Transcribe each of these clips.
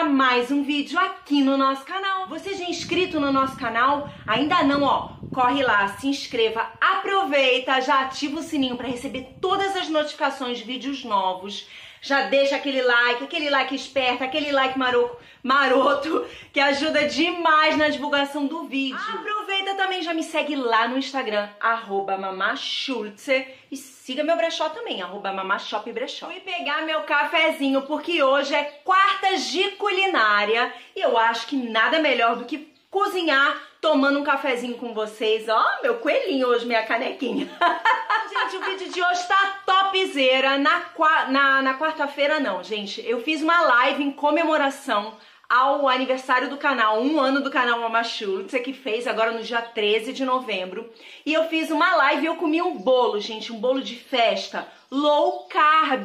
mais um vídeo aqui no nosso canal. Você já é inscrito no nosso canal? Ainda não, ó, corre lá, se inscreva, aproveita, já ativa o sininho para receber todas as notificações de vídeos novos. Já deixa aquele like esperto, aquele like maroto, que ajuda demais na divulgação do vídeo. Aproveita também, já me segue lá no Instagram, @mamachultze, e siga meu brechó também, @mamashopbrechó. Fui pegar meu cafezinho, porque hoje é quartas de culinária, e eu acho que nada melhor do que cozinhar tomando um cafezinho com vocês. Ó, meu coelhinho hoje, minha canequinha. Gente, o vídeo de hoje tá topzera. Na quarta-feira não, gente. Eu fiz uma live em comemoração ao aniversário do canal, 1 ano do canal Mamachultze, que fez agora no dia 13 de novembro. E eu fiz uma live e eu comi um bolo, gente, um bolo de festa, low carb.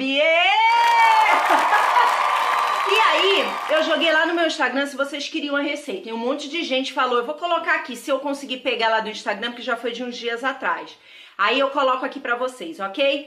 E aí, eu joguei lá no meu Instagram se vocês queriam a receita. E um monte de gente falou, eu vou colocar aqui, se eu conseguir pegar lá do Instagram, porque já foi de uns dias atrás. Aí eu coloco aqui pra vocês, ok?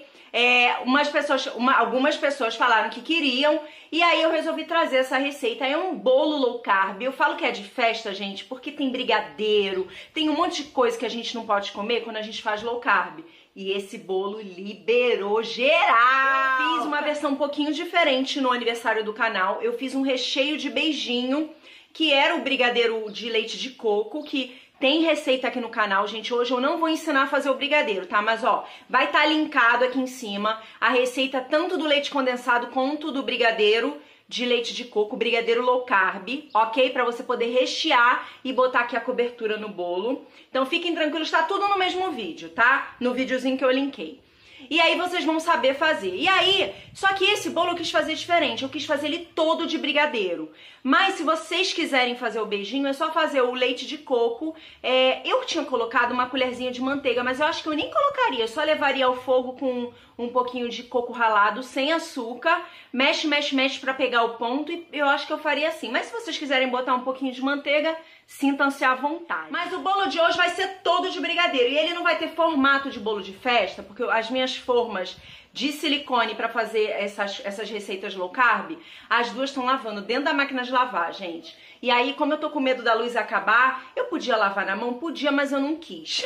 Algumas pessoas falaram que queriam, e aí eu resolvi trazer essa receita. É um bolo low carb. Eu falo que é de festa, gente, porque tem brigadeiro, tem um monte de coisa que a gente não pode comer quando a gente faz low carb. E esse bolo liberou geral! Eu fiz uma versão um pouquinho diferente no aniversário do canal. Eu fiz um recheio de beijinho, que era o brigadeiro de leite de coco, que tem receita aqui no canal, gente. Hoje eu não vou ensinar a fazer o brigadeiro, tá? Mas, ó, vai estar linkado aqui em cima a receita tanto do leite condensado quanto do brigadeiro de leite de coco, brigadeiro low carb, ok? Pra você poder rechear e botar aqui a cobertura no bolo. Então fiquem tranquilos, tá tudo no mesmo vídeo, tá? No videozinho que eu linkei. E aí vocês vão saber fazer. E aí, só que esse bolo eu quis fazer diferente. Eu quis fazer ele todo de brigadeiro. Mas se vocês quiserem fazer o beijinho, é só fazer o leite de coco. Eu tinha colocado uma colherzinha de manteiga, mas eu acho que eu nem colocaria. Eu só levaria ao fogo com um pouquinho de coco ralado, sem açúcar. Mexe, mexe, mexe pra pegar o ponto. E eu acho que eu faria assim. Mas se vocês quiserem botar um pouquinho de manteiga, sintam-se à vontade. Mas o bolo de hoje vai ser todo de brigadeiro. E ele não vai ter formato de bolo de festa, porque as minhas formas de silicone para fazer essas receitas low carb, as duas estão lavando dentro da máquina de lavar, gente. E aí, como eu tô com medo da luz acabar, eu podia lavar na mão? Podia, mas eu não quis.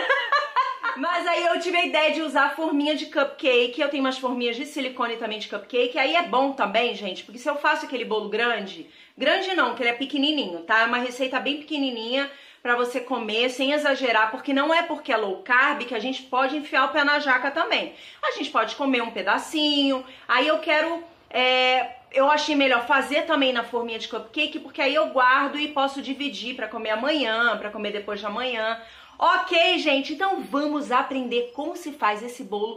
Mas aí eu tive a ideia de usar a forminha de cupcake. Eu tenho umas forminhas de silicone também de cupcake. Aí é bom também, gente, porque se eu faço aquele bolo grande não, que ele é pequenininho, tá? É uma receita bem pequenininha pra você comer sem exagerar, porque não é porque é low carb que a gente pode enfiar o pé na jaca também. A gente pode comer um pedacinho. Aí eu achei melhor fazer também na forminha de cupcake, porque aí eu guardo e posso dividir pra comer amanhã, pra comer depois de amanhã. Ok, gente, então vamos aprender como se faz esse bolo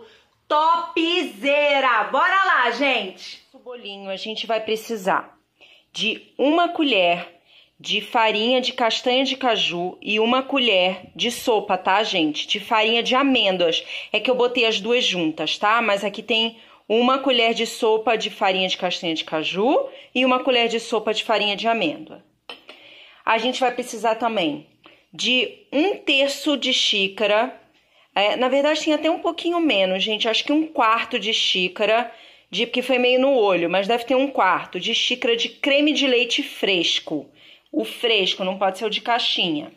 topzera. Bora lá, gente! O bolinho a gente vai precisar de 1 colher de farinha de castanha de caju e 1 colher de sopa, tá, gente? De farinha de amêndoas. É que eu botei as duas juntas, tá? Mas aqui tem 1 colher de sopa de farinha de castanha de caju e 1 colher de sopa de farinha de amêndoa. A gente vai precisar também de 1/3 de xícara, na verdade tem até um pouquinho menos, gente, acho que 1/4 de xícara, porque foi meio no olho, mas deve ter 1/4 de xícara de creme de leite fresco. O fresco, não pode ser o de caixinha.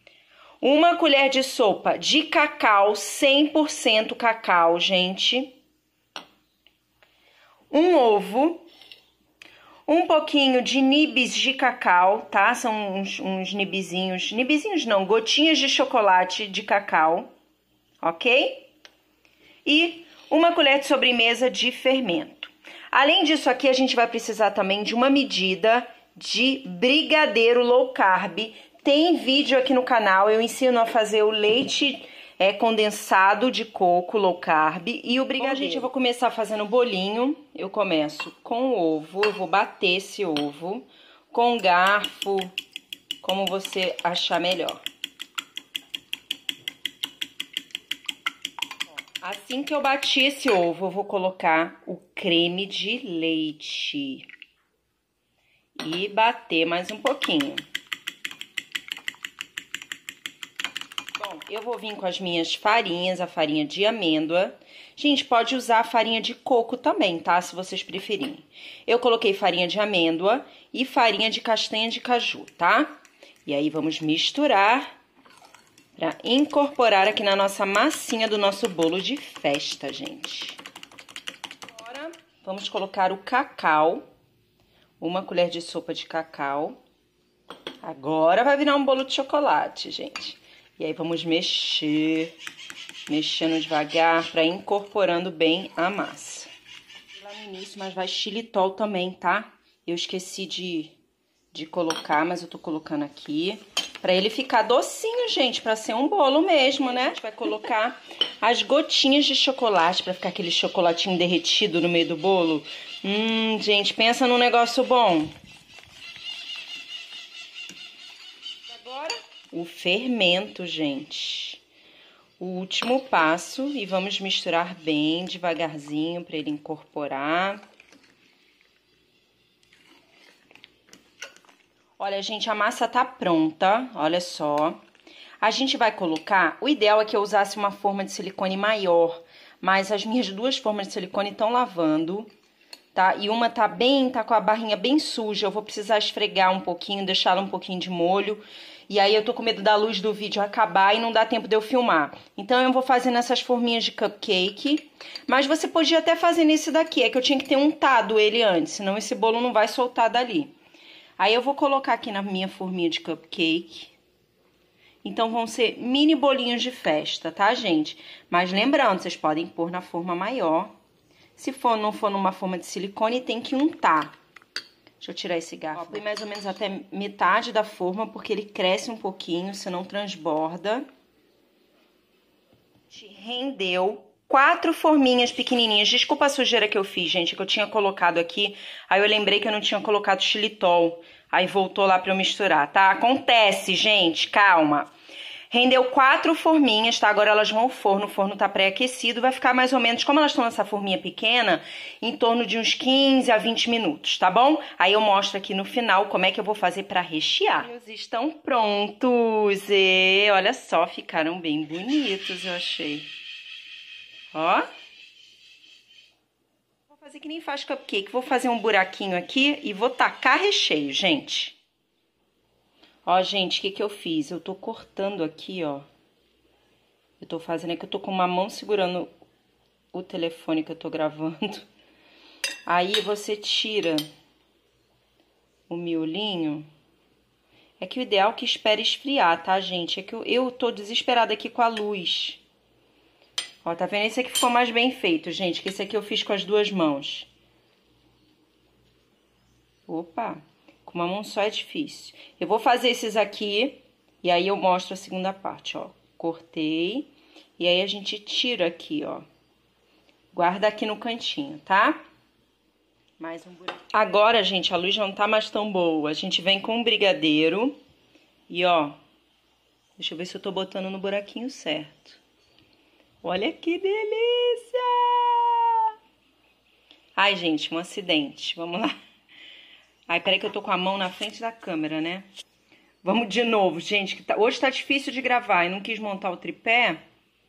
1 colher de sopa de cacau, 100% cacau, gente. 1 ovo. Um pouquinho de nibs de cacau, tá? São uns nibzinhos. Nibzinhos não, gotinhas de chocolate de cacau, ok? E 1 colher de sobremesa de fermento. Além disso aqui, a gente vai precisar também de uma medida de brigadeiro low carb. Tem vídeo aqui no canal, eu ensino a fazer o leite condensado de coco low carb e o brigadeiro. Bom, gente, eu vou começar fazendo o bolinho. Eu começo com o ovo, eu vou bater esse ovo com garfo, como você achar melhor. Assim que eu bati esse ovo, eu vou colocar o creme de leite e bater mais um pouquinho. Bom, Bom, eu vou vir com as minhas farinhas, a farinha de amêndoa. Gente, pode usar a farinha de coco também, tá? Se vocês preferirem. Eu coloquei farinha de amêndoa e farinha de castanha de caju, tá? E aí vamos misturar para incorporar aqui na nossa massinha do nosso bolo de festa, gente. Agora, vamos colocar o cacau. Uma colher de sopa de cacau. Agora vai virar um bolo de chocolate, gente. E aí vamos mexer, mexendo devagar para incorporando bem a massa. Lá no início, mas vai xilitol também, tá? Eu esqueci de colocar, mas eu tô colocando aqui. Pra ele ficar docinho, gente, pra ser um bolo mesmo, né? A gente vai colocar as gotinhas de chocolate pra ficar aquele chocolatinho derretido no meio do bolo. Gente, pensa num negócio bom. Agora, o fermento, gente. O último passo e vamos misturar bem devagarzinho pra ele incorporar. Olha, gente, a massa tá pronta, olha só. A gente vai colocar, o ideal é que eu usasse uma forma de silicone maior, mas as minhas duas formas de silicone estão lavando, tá? E uma tá com a barrinha bem suja, eu vou precisar esfregar um pouquinho, deixá-la um pouquinho de molho. E aí eu tô com medo da luz do vídeo acabar e não dá tempo de eu filmar. Então eu vou fazer nessas forminhas de cupcake, mas você podia até fazer nesse daqui, é que eu tinha que ter untado ele antes, senão esse bolo não vai soltar dali. Aí eu vou colocar aqui na minha forminha de cupcake. Então vão ser mini bolinhos de festa, tá, gente? Mas lembrando, vocês podem pôr na forma maior. Se não for numa forma de silicone, tem que untar. Deixa eu tirar esse garfo. Põe mais ou menos até metade da forma, porque ele cresce um pouquinho, senão transborda. Rendeu 4 forminhas pequenininhas. Desculpa a sujeira que eu fiz, gente, que eu tinha colocado aqui. Aí eu lembrei que eu não tinha colocado xilitol. Aí voltou lá pra eu misturar, tá? Acontece, gente, calma. Rendeu 4 forminhas, tá? Agora elas vão ao forno. O forno tá pré-aquecido. Vai ficar mais ou menos, como elas estão nessa forminha pequena, em torno de uns 15 a 20 minutos, tá bom? Aí eu mostro aqui no final como é que eu vou fazer pra rechear. Eles estão prontos. E olha só, ficaram bem bonitos, eu achei. Ó. Vou fazer que nem faz cupcake. Vou fazer um buraquinho aqui e vou tacar recheio, gente. Ó, gente, o que que eu fiz? Eu tô cortando aqui, ó. Eu tô fazendo aqui, eu tô com uma mão segurando o telefone que eu tô gravando. Aí você tira o miolinho. É que o ideal é que espere esfriar, tá, gente? É que eu tô desesperada aqui com a luz. Ó, tá vendo? Esse aqui ficou mais bem feito, gente, que esse aqui eu fiz com as duas mãos. Opa, com uma mão só é difícil. Eu vou fazer esses aqui e aí eu mostro a segunda parte, ó. Cortei e aí a gente tira aqui, ó. Guarda aqui no cantinho, tá? Mais um buraco. Agora, gente, a luz não tá mais tão boa. A gente vem com um brigadeiro e, ó, deixa eu ver se eu tô botando no buraquinho certo. Olha que delícia! Ai, gente, um acidente. Vamos lá. Ai, peraí que eu tô com a mão na frente da câmera, né? Vamos de novo, gente. Que hoje tá difícil de gravar. Eu não quis montar o tripé.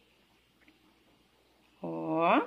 Ó.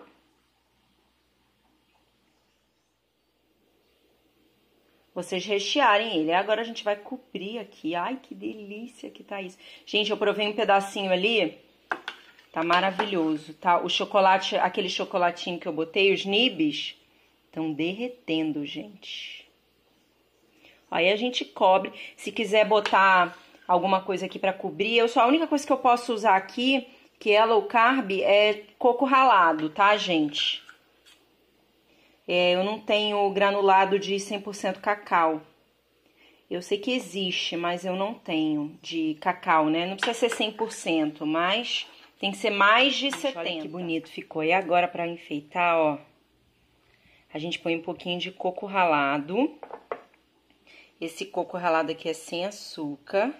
Vocês rechearem ele. Agora a gente vai cobrir aqui. Ai, que delícia que tá isso. Gente, eu provei um pedacinho ali. Tá maravilhoso, tá? O chocolate, aquele chocolatinho que eu botei, os nibs, estão derretendo, gente. Aí a gente cobre. Se quiser botar alguma coisa aqui pra cobrir, a única coisa que eu posso usar aqui, que é low carb, é coco ralado, tá, gente? Eu não tenho granulado de 100% cacau. Eu sei que existe, mas eu não tenho de cacau, né? Não precisa ser 100%, mas tem que ser mais de 70. Olha que bonito ficou. E agora, pra enfeitar, ó, a gente põe um pouquinho de coco ralado. Esse coco ralado aqui é sem açúcar.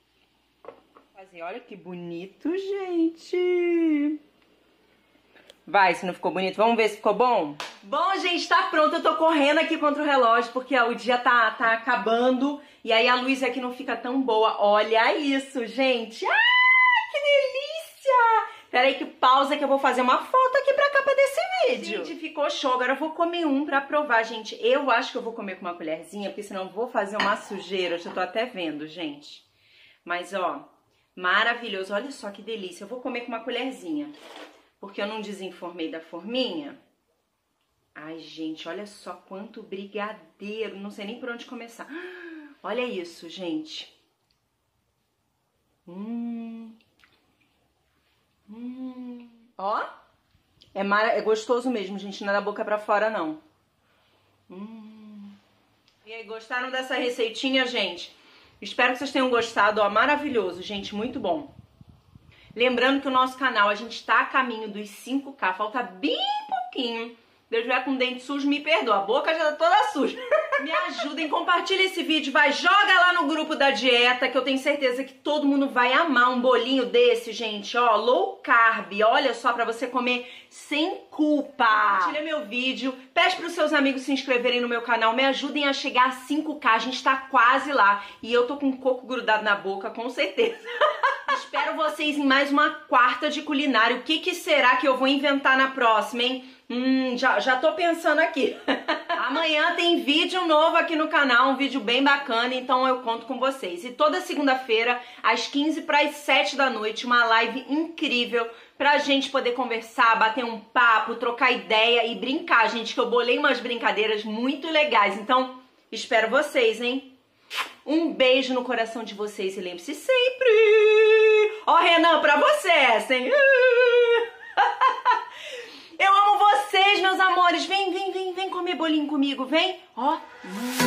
Olha que bonito, gente! Vai, se não ficou bonito. Vamos ver se ficou bom? Bom, gente, tá pronto. Eu tô correndo aqui contra o relógio, porque ó, o dia tá acabando. E aí a luz aqui não fica tão boa. Olha isso, gente. Ah, que delícia! Peraí que pausa que eu vou fazer uma foto aqui pra capa desse vídeo. Gente, ficou show. Agora eu vou comer um pra provar, gente. Eu acho que eu vou comer com uma colherzinha, porque senão eu vou fazer uma sujeira. Eu já tô até vendo, gente. Mas, ó, maravilhoso. Olha só que delícia. Eu vou comer com uma colherzinha, porque eu não desenformei da forminha. Ai, gente, olha só quanto brigadeiro. Não sei nem por onde começar. Olha isso, gente. Ó, é gostoso mesmo, gente, não é da boca pra fora, não. E aí, gostaram dessa receitinha, gente? Espero que vocês tenham gostado, ó, maravilhoso, gente, muito bom. Lembrando que o nosso canal, a gente tá a caminho dos 5K, falta bem pouquinho. Se eu estiver com o dente sujo, me perdoa, a boca já tá toda suja. Me ajudem, compartilha esse vídeo, vai, joga lá no grupo da dieta, que eu tenho certeza que todo mundo vai amar um bolinho desse, gente, ó, low carb, olha só, pra você comer sem culpa. Compartilha meu vídeo, pede pros seus amigos se inscreverem no meu canal, me ajudem a chegar a 5K, a gente tá quase lá, e eu tô com um coco grudado na boca, com certeza. Espero vocês em mais uma quarta de culinária, o que será que eu vou inventar na próxima, hein? Já tô pensando aqui. Amanhã tem vídeo novo aqui no canal, um vídeo bem bacana, então eu conto com vocês. E toda segunda-feira, às 15 para as 7 da noite, uma live incrível pra gente poder conversar, bater um papo, trocar ideia e brincar, gente, que eu bolei umas brincadeiras muito legais. Então, espero vocês, hein? Um beijo no coração de vocês e lembre-se sempre... Ó, Renan, pra você essa, hein? Eu amo vocês, meus amores. Vem comer bolinho comigo, vem. Ó.